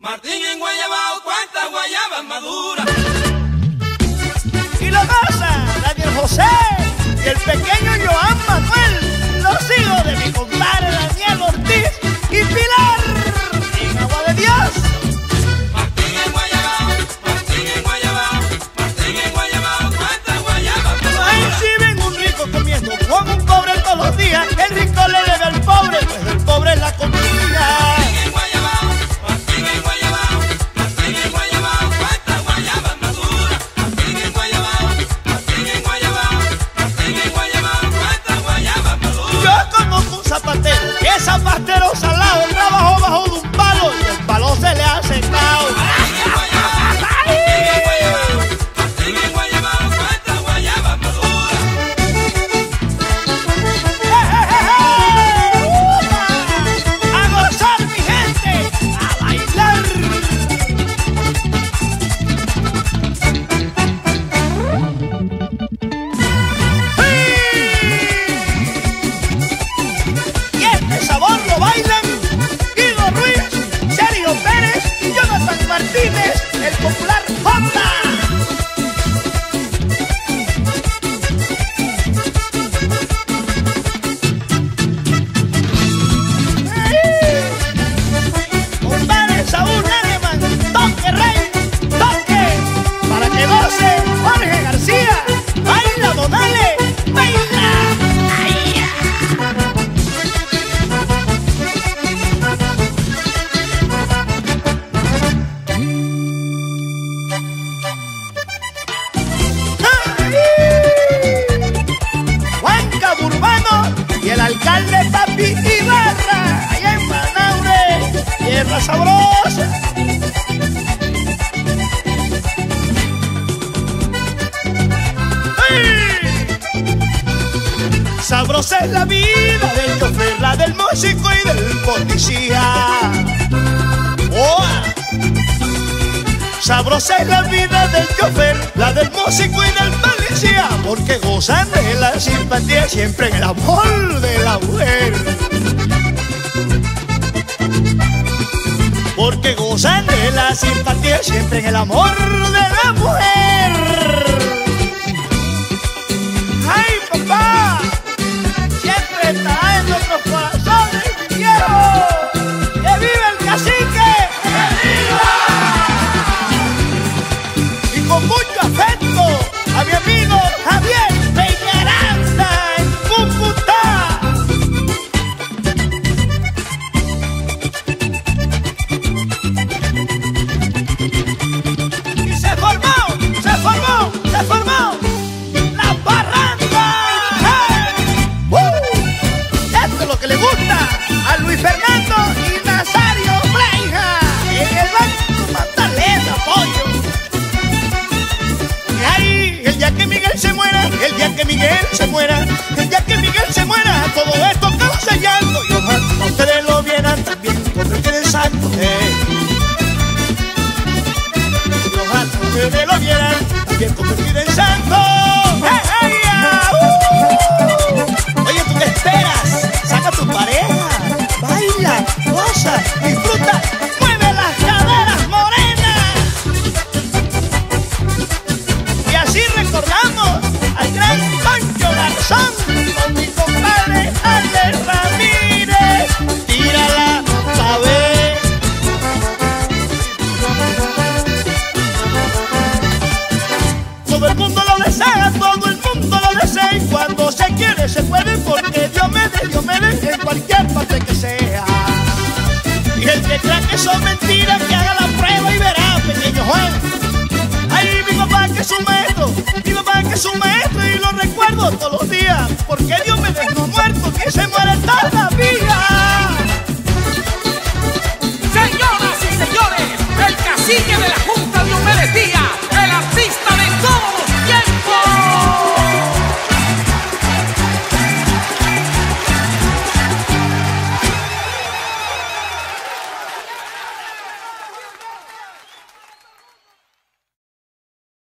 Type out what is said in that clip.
Martín en Guayabao, cuántas guayabas maduras. Y lo goza Daniel José y el pequeño Joan Manuel, los hijos de mi compadre Daniel Ortiz y Pilar, en agua de Dios. Martín en Guayabao, Martín en Guayabao, Martín en Guayabao, cuántas guayabas maduras. Ahí sí ven un rico comiendo con un pobre todos los días. El rico le debe al pobre, pues el pobre es la comida. Zapatero salado, trabajó bajo de un palo y el palo se le ha secado. Martín en Guayabao, cuántas guayabas maduras. A gozar, mi gente, a bailar. Y este sabor lo bailan Guido Ruiz, Sergio Pérez y Jonathan Martínez, el popular Jota. Compadre Saúl Alemán, toque rey, toque, para que goce Jorge García. Baila, Donale, baila. Ay, ya. Juan Caburbano y el alcalde Papi Ibarra, allá en Manaure, tierra sabrosa. ¡Ay! Sabrosa es la vida del chofer, la del músico y del policía. ¡Oh! Sabrosa es la vida del chofer, la del músico y del policía, porque gozan de la simpatía siempre en el amor de la mujer. Porque gozan de la simpatía siempre en el amor de la mujer. ¡Ay, papá! Siempre estará en nuestros corazones, mi viejo. ¡Que viva el cacique! Con mucho afecto a mi amigo Javier Peñaranda en Cúcuta. Y se formó la parranda. ¡Hey! Esto es lo que le gusta a Luis Fernando y Nazario Breija en el Banco Magdalena, pollo. El día que Miguel se muera, el día que Miguel se muera, el día que Miguel se muera, todo esto causa llanto. Y ojalá ustedes lo vieran también convertir en santo. Y ojalá ustedes lo vieran también convertir en santo. Oye, ¿tú qué esperas? Saca a tu pareja, baila, goza, disfruta, mueve las caderas morenas. Y así recordamos al gran Pancho Garzón con mi compadre Ale Ramírez. Tírala pa' ver. Todo el mundo lo desea, todo el mundo lo desea. Y cuando se quiere se puede, porque Dios me dé en cualquier parte que sea. Y el que crea que son mentiras, que haga la prueba y verá, pequeño Juan. Ay, mi papá que es un maestro, mi papá que es un maestro y lo recuerdo todos los días, porque Dios me dejó muerto, que se muere toda la vida. Señoras y señores, el cacique de